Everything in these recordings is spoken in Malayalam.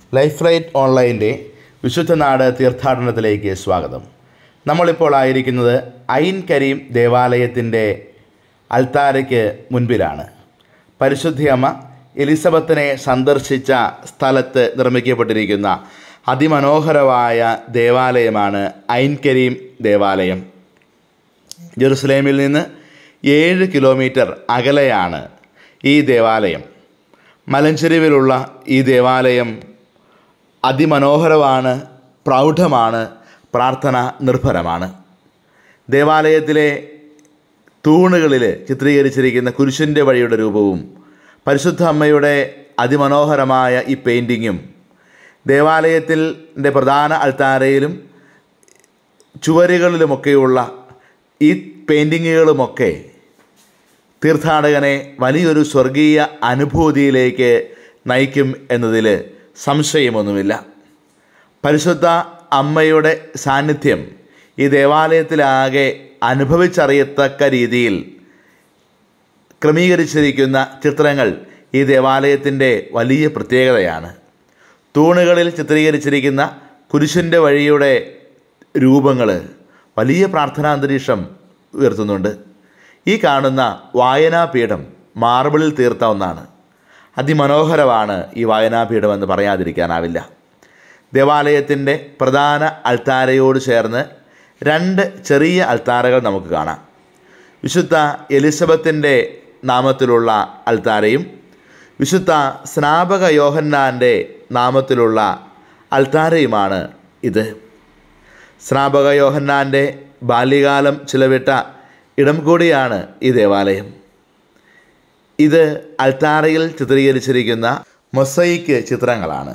ലൈഫ് ലൈറ്റ് ഓൺലൈൻ്റെ വിശുദ്ധനാട് തീർത്ഥാടനത്തിലേക്ക് സ്വാഗതം. നമ്മളിപ്പോൾ ആയിരിക്കുന്നത് ഐൻ കരീം ദേവാലയത്തിൻ്റെ അൾത്താരയ്ക്ക് മുൻപിലാണ്. പരിശുദ്ധയമ്മ എലിസബത്തിനെ സന്ദർശിച്ച സ്ഥലത്ത് നിർമ്മിക്കപ്പെട്ടിരിക്കുന്ന അതിമനോഹരമായ ദേവാലയമാണ് ഐൻ കരീം ദേവാലയം. ജെറുസലേമിൽ നിന്ന് 7 കിലോമീറ്റർ അകലെയാണ് ഈ ദേവാലയം. മലഞ്ചെരിവിലുള്ള ഈ ദേവാലയം അതിമനോഹരമാണ്, പ്രൗഢമാണ്, പ്രാർത്ഥന നിർഭരമാണ്. ദേവാലയത്തിലെ തൂണുകളിൽ ചിത്രീകരിച്ചിരിക്കുന്ന കുരിശിൻ്റെ വഴിയുടെ രൂപവും പരിശുദ്ധ അമ്മയുടെ അതിമനോഹരമായ ഈ പെയിൻറ്റിങ്ങും ദേവാലയത്തിൻ്റെ പ്രധാന അൾത്താരയിലും ചുവരുകളിലുമൊക്കെയുള്ള ഈ പെയിൻറ്റിങ്ങുകളുമൊക്കെ തീർത്ഥാടകനെ വലിയൊരു സ്വർഗീയ അനുഭൂതിയിലേക്ക് നയിക്കും എന്നതിൽ സംശയമൊന്നുമില്ല. പരിശുദ്ധ അമ്മയുടെ സാന്നിധ്യം ഈ ദേവാലയത്തിലാകെ അനുഭവിച്ചറിയത്തക്ക രീതിയിൽ ക്രമീകരിച്ചിരിക്കുന്ന ചിത്രങ്ങൾ ഈ ദേവാലയത്തിൻ്റെ വലിയ പ്രത്യേകതയാണ്. തൂണുകളിൽ ചിത്രീകരിച്ചിരിക്കുന്ന കുരിശിൻ്റെ വഴിയുടെ രൂപങ്ങൾ വലിയ പ്രാർത്ഥനാന്തരീക്ഷം ഉയർത്തുന്നുണ്ട്. ഈ കാണുന്ന വായനാപീഠം മാർബിളിൽ തീർത്ത ഒന്നാണ്. അതിമനോഹരമാണ് ഈ വായനാപീഠമെന്ന് പറയാതിരിക്കാനാവില്ല. ദേവാലയത്തിൻ്റെ പ്രധാന അൾത്താരയോട് ചേർന്ന് 2 ചെറിയ അൾത്താരകൾ നമുക്ക് കാണാം. വിശുദ്ധ എലിസബത്തിൻ്റെ നാമത്തിലുള്ള അൾത്താരയും വിശുദ്ധ സ്നാപക യോഹന്നാൻ്റെ നാമത്തിലുള്ള അൾത്താരയുമാണ് ഇത്. സ്നാപക യോഹന്നാൻ്റെ ബാല്യകാലം ചിലവിട്ട ഇടം കൂടിയാണ് ഈ ദേവാലയം. ഇത് അൾത്താരയിൽ ചിത്രീകരിച്ചിരിക്കുന്ന മൊസൈക്ക് ചിത്രങ്ങളാണ്.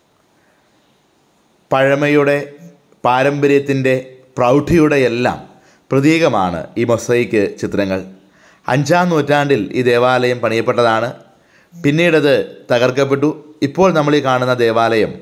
പഴമയുടെ, പാരമ്പര്യത്തിൻ്റെ, പ്രൗഢിയുടെ എല്ലാം പ്രതീകമാണ് ഈ മൊസൈക്ക് ചിത്രങ്ങൾ. 5-ാം നൂറ്റാണ്ടിൽ ഈ ദേവാലയം പണിയപ്പെട്ടതാണ്. പിന്നീടത് തകർക്കപ്പെട്ടു. ഇപ്പോൾ നമ്മൾ ഈ കാണുന്ന ദേവാലയം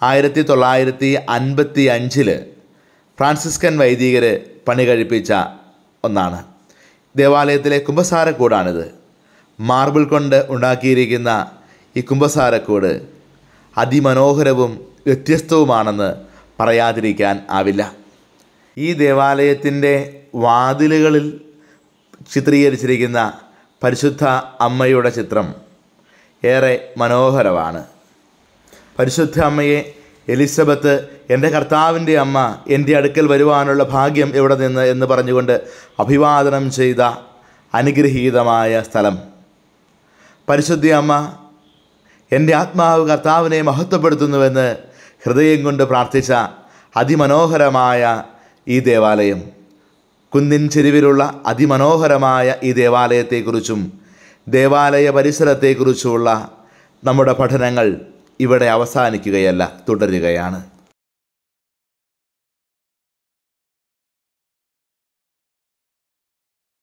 1955 ഫ്രാൻസിസ്കൻ വൈദികർ പണി കഴിപ്പിച്ച ഒന്നാണ്. ദേവാലയത്തിലെ കുമ്പസാരക്കൂടാണിത്. മാർബിൾ കൊണ്ട് ഉണ്ടാക്കിയിരിക്കുന്ന ഈ കുമ്പസാരക്കൂട് അതിമനോഹരവും വ്യത്യസ്തവുമാണെന്ന് പറയാതിരിക്കാൻ ആവില്ല. ഈ ദേവാലയത്തിൻ്റെ വാതിലുകളിൽ ചിത്രീകരിച്ചിരിക്കുന്ന പരിശുദ്ധ അമ്മയുടെ ചിത്രം ഏറെ മനോഹരമാണ്. പരിശുദ്ധ അമ്മയെ എലിസബത്ത് എൻ്റെ കർത്താവിൻ്റെ അമ്മ, എൻ്റെ അടുക്കൽ വരുവാനുള്ള ഭാഗ്യം എവിടെ നിന്ന് എന്ന് പറഞ്ഞുകൊണ്ട് അഭിവാദനം ചെയ്ത അനുഗ്രഹീതമായ സ്ഥലം. പരിശുദ്ധ അമ്മ എൻ്റെ ആത്മാവ് കർത്താവിനെ മഹത്വപ്പെടുത്തുന്നുവെന്ന് ഹൃദയം കൊണ്ട് പ്രാർത്ഥിച്ച അതിമനോഹരമായ ഈ ദേവാലയം, കുന്നിൻ ചെരുവിലുള്ള അതിമനോഹരമായ ഈ ദേവാലയത്തെക്കുറിച്ചും ദേവാലയ പരിസരത്തെക്കുറിച്ചുമുള്ള നമ്മുടെ പഠനങ്ങൾ ഇവിടെ അവസാനിക്കുകയല്ല, തുടരുകയാണ്.